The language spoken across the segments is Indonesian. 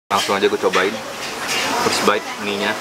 Langsung aja gue cobain first bite mie-nya.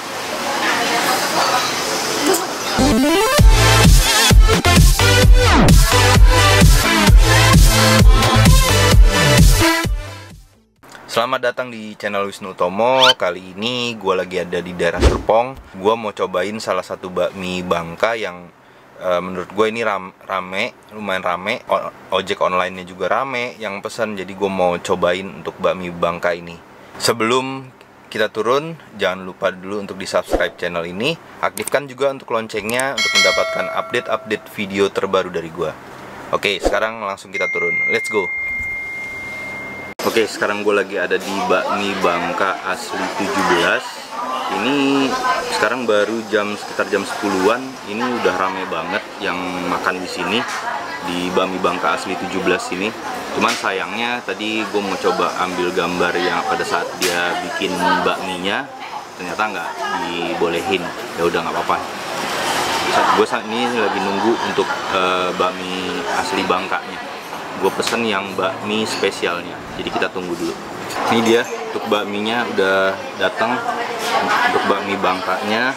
Selamat datang di channel Wisnu Utomo. Kali ini gue lagi ada di daerah Serpong. Gue mau cobain salah satu bakmi Bangka yang menurut gue ini rame, lumayan rame. Ojek online-nya juga rame yang pesan. Jadi gue mau cobain untuk bakmi Bangka ini. Sebelum kita turun, jangan lupa dulu untuk di-subscribe channel ini. Aktifkan juga untuk loncengnya untuk mendapatkan update-update video terbaru dari gue. Oke, sekarang langsung kita turun. Let's go. Oke, sekarang gue lagi ada di bakmi Bangka asli 17. Ini sekarang baru sekitar jam 10-an. Ini udah rame banget yang makan di sini di bakmi Bangka asli 17 ini. Cuman sayangnya tadi gue mau coba ambil gambar yang pada saat dia bikin bakminya, ternyata nggak dibolehin. Ya udah nggak apa-apa. Gue saat ini lagi nunggu untuk bakmi asli Bangkanya. Gue pesen yang bakmi spesialnya. Jadi kita tunggu dulu. Ini dia untuk bakminya udah datang. Untuk bakmi Bangkanya.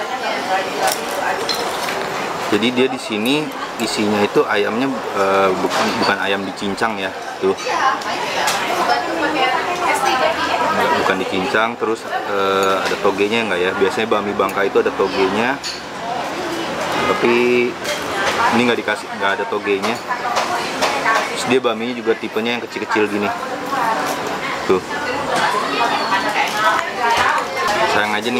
Jadi dia di sini isinya itu ayamnya bukan ayam dicincang ya, tuh. Bukan dicincang, terus ada togenya nggak ya? Biasanya bakmi Bangka itu ada togenya, tapi ini nggak ada togenya. Terus dia bakminya juga tipenya yang kecil-kecil gini, tuh. Sayang aja nih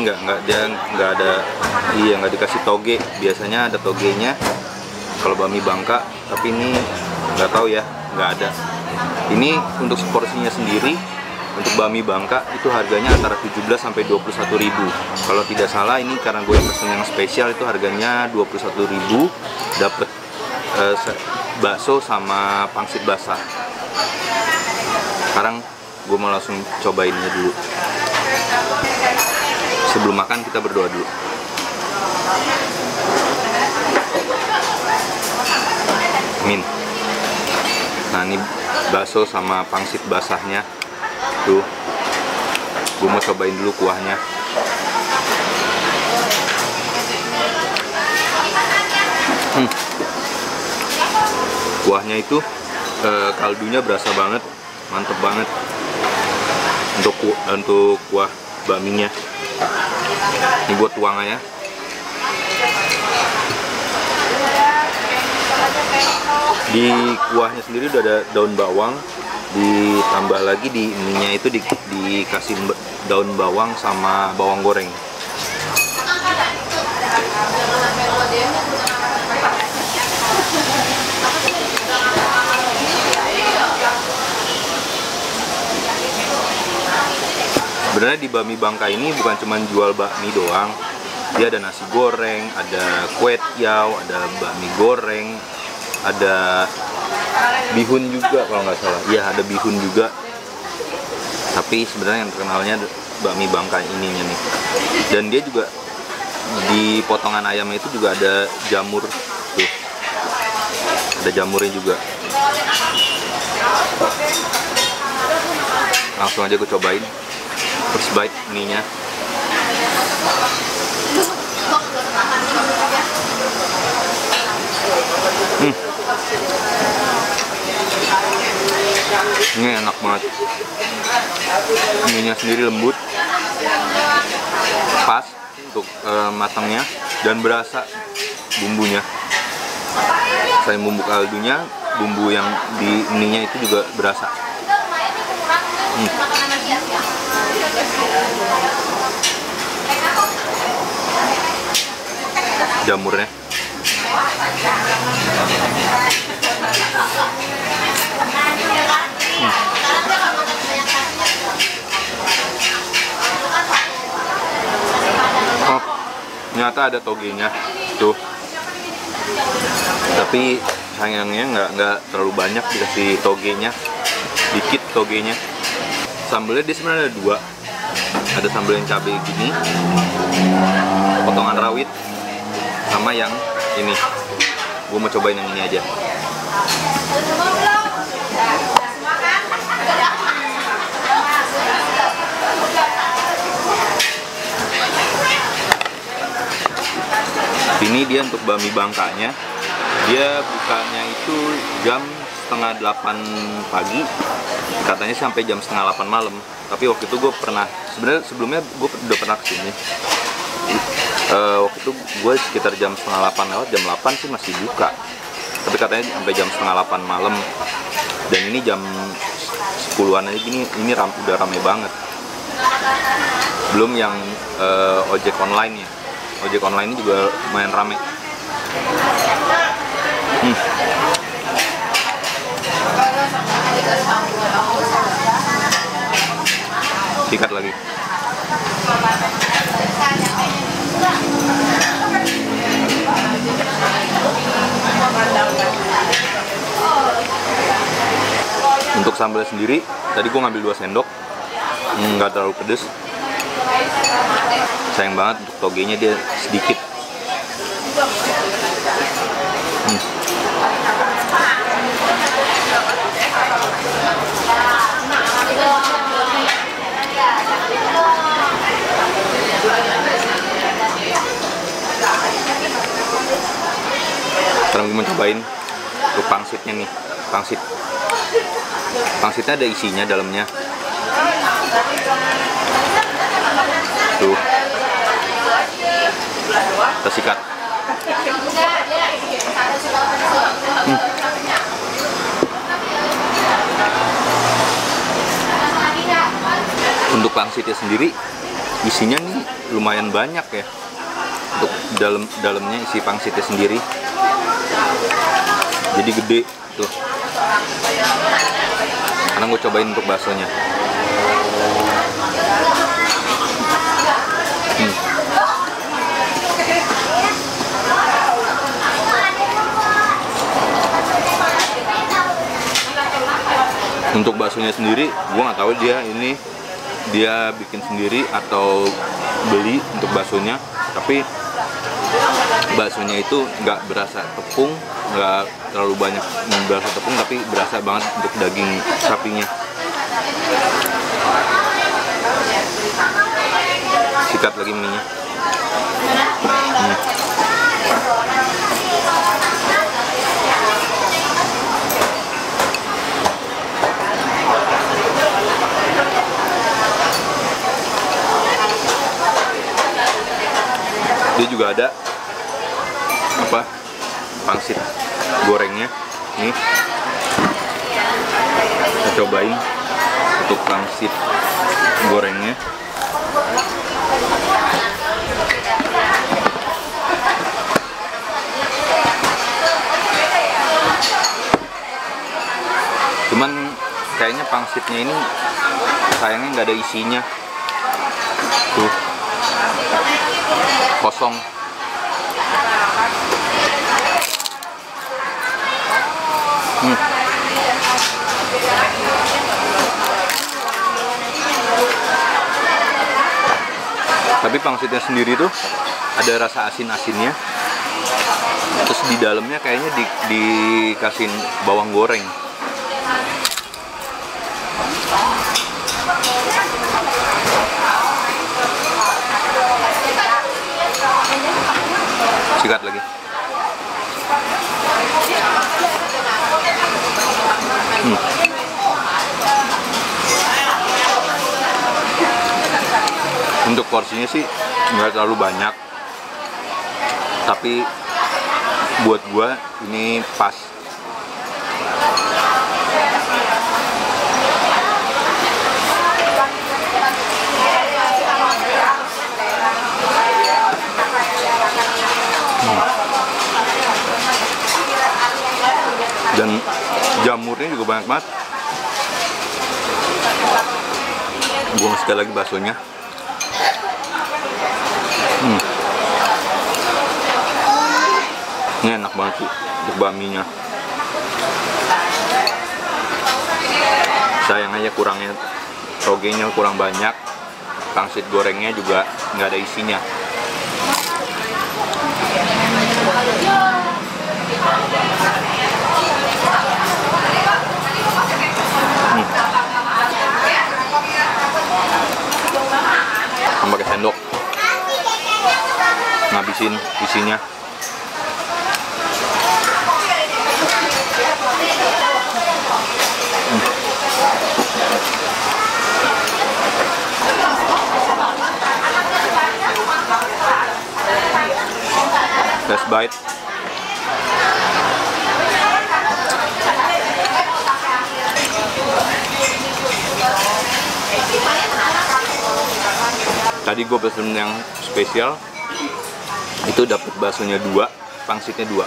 nggak dikasih toge. Biasanya ada togenya kalau bakmi Bangka, tapi ini nggak tahu ya, nggak ada. Ini untuk porsinya sendiri untuk bakmi Bangka itu harganya antara 17 sampai 21.000. Kalau tidak salah ini karena gue yang pesen yang spesial itu harganya 21.000, dapat bakso sama pangsit basah. Sekarang gue mau langsung cobainnya dulu. Sebelum makan kita berdoa dulu. Amin. Nah, ini bakso sama pangsit basahnya. Tuh. Gue mau cobain dulu kuahnya. Kuahnya itu kaldunya berasa banget, mantep banget. Untuk kuah bakminya. Ini buat tuang aja. Di kuahnya sendiri udah ada daun bawang, ditambah lagi di mie-nya itu dikasih daun bawang sama bawang goreng. Sebenarnya di bakmi Bangka ini bukan cuma jual bakmi doang. Dia ada nasi goreng, ada kue tiaw, ada bakmi goreng, ada bihun juga kalau nggak salah. Iya, ada bihun juga. Tapi sebenarnya yang terkenalnya bakmi Bangka ininya nih. Dan dia juga di potongan ayamnya itu juga ada jamur tuh. Ada jamurnya juga. Langsung aja gue cobain first bite mie-nya. Ini enak banget. Mie-nya sendiri lembut, pas untuk matangnya, dan berasa bumbunya. Selain bumbu kaldunya, bumbu yang di mie-nya itu juga berasa. Jamurnya. Oh, ternyata ada togenya tuh. Tapi sayangnya nggak terlalu banyak dikasih togenya, dikit togenya. Sambelnya dia sebenarnya ada dua. Ada sambal yang cabai gini, potongan rawit, sama yang ini. Gue mau cobain yang ini aja. Ini dia untuk bakmi Bangkanya. Dia bukanya itu jam setengah 8 pagi, katanya sampai jam setengah 8 malam. Tapi waktu itu gue pernah, sebenarnya sebelumnya gue udah pernah kesini. Waktu itu gue sekitar jam setengah 8 lewat, jam 8 sih masih buka. Tapi katanya sampai jam setengah 8 malam. Dan ini jam 10-an aja gini, ini udah rame banget. Belum yang ojek online ya. Ojek online ini juga lumayan rame. Sikat lagi. Untuk sambal sendiri, tadi gue ngambil 2 sendok, nggak terlalu pedes. Sayang banget untuk togenya dia sedikit. Sekarang gue mau cobain untuk pangsitnya nih. Pangsitnya ada isinya dalamnya. Tuh. Kita sikat. Untuk pangsitnya sendiri isinya nih lumayan banyak ya. Untuk dalamnya isi pangsitnya sendiri. Jadi gede tuh. Karena gue cobain untuk baksonya. Untuk baksonya sendiri, gue nggak tahu dia bikin sendiri atau beli untuk baksonya. Tapi baksonya itu nggak berasa tepung, nggak terlalu banyak berasa tepung, tapi berasa banget untuk daging sapinya. Sikat lagi minyak. Dia juga ada pangsit gorengnya nih. Kita cobain untuk pangsit gorengnya. Cuman kayaknya pangsitnya ini sayangnya nggak ada isinya tuh, kosong. Tapi pangsitnya sendiri tuh ada rasa asin-asinnya. Terus di dalamnya kayaknya dikasih bawang goreng. Sikat lagi. Untuk porsinya sih nggak terlalu banyak, tapi buat gua ini pas. Dan jamurnya juga banyak banget. Buang sekali lagi baksonya. Ini enak banget sih untuk bakminya. Sayang aja kurangnya, togenya kurang banyak. Pangsit gorengnya juga nggak ada isinya. Pakai sendok ngabisin isinya. bite. Tadi gue pesen yang spesial, itu dapat baksonya 2, pangsitnya 2.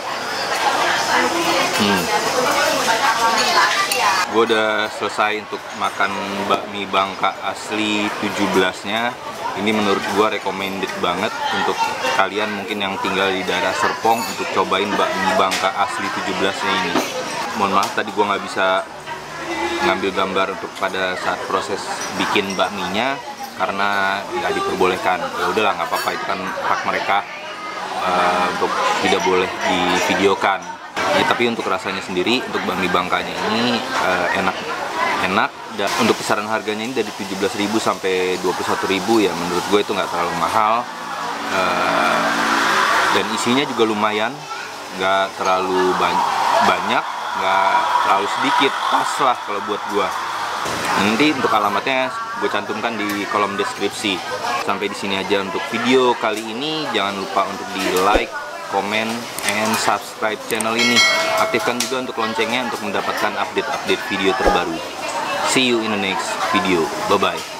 Gue udah selesai untuk makan bakmi Bangka asli 17-nya. Ini menurut gue recommended banget untuk kalian mungkin yang tinggal di daerah Serpong untuk cobain bakmi Bangka asli 17-nya ini. Mohon maaf tadi gue nggak bisa ngambil gambar untuk pada saat proses bikin bakminya karena nggak diperbolehkan. Ya udahlah, nggak apa-apa, itu kan hak mereka untuk tidak boleh divideokan. Ya, tapi untuk rasanya sendiri, untuk bakmi Bangkanya ini enak. Dan untuk kisaran harganya ini dari 17.000 sampai 21.000 ya, menurut gue itu nggak terlalu mahal. Dan isinya juga lumayan, nggak terlalu banyak, nggak terlalu sedikit, pas lah kalau buat gue. Nanti untuk alamatnya gue cantumkan di kolom deskripsi. Sampai di sini aja untuk video kali ini. Jangan lupa untuk di like, comment, and subscribe channel ini. Aktifkan juga untuk loncengnya untuk mendapatkan update-update video terbaru. See you in the next video. Bye-bye.